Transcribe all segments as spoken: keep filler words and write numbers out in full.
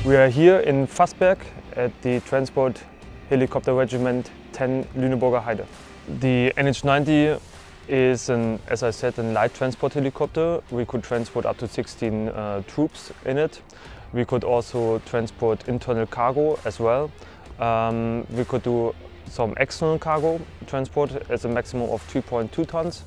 We are here in Fassberg at the Transport Helicopter Regiment ten Lüneburger Heide. The N H ninety is, an, as I said, a light transport helicopter. We could transport up to sixteen uh, troops in it. We could also transport internal cargo as well. Um, we could do some external cargo transport as a maximum of three point two tons.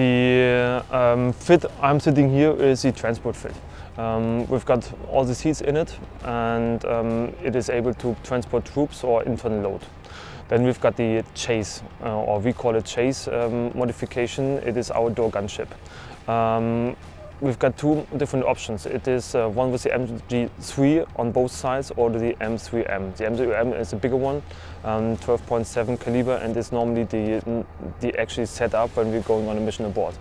The uh, um, fit I'm sitting here is the transport fit. Um, we've got all the seats in it, and um, it is able to transport troops or internal load. Then we've got the chase, uh, or we call it chase um, modification. It is our door gunship. Um, we've got two different options. It is uh, one with the M G three on both sides, or the M three M. The M three M is a bigger one, um, twelve point seven caliber, and is normally the, the actually set up when we're going on a mission aboard.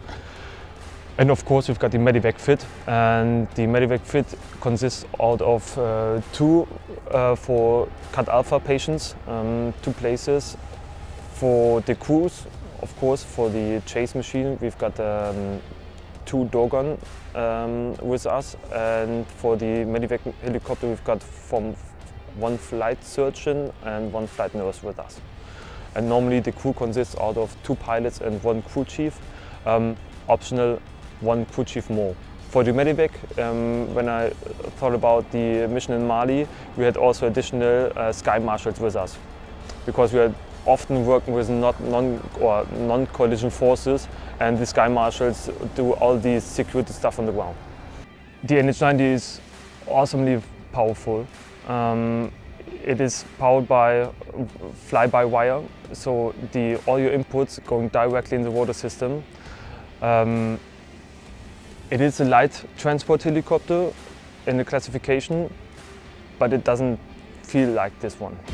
And of course we've got the Medivac fit, and the Medivac fit consists out of uh, two uh, for Cat Alpha patients, um, two places. For the crews, of course, for the chase machine, we've got um, two door gun um, with us, and for the Medivac helicopter we've got from one flight surgeon and one flight nurse with us. And normally the crew consists out of two pilots and one crew chief. Um, optional, one crew chief more. For the Medivac, um, when I thought about the mission in Mali, we had also additional uh, sky marshals with us, because we are often working with not non or non-coalition forces, and the sky marshals do all the security stuff on the ground. The N H ninety is awesomely powerful. Um, it is powered by fly-by-wire, so the all your inputs going directly in the water system. Um, It is a light transport helicopter in the classification, but it doesn't feel like this one.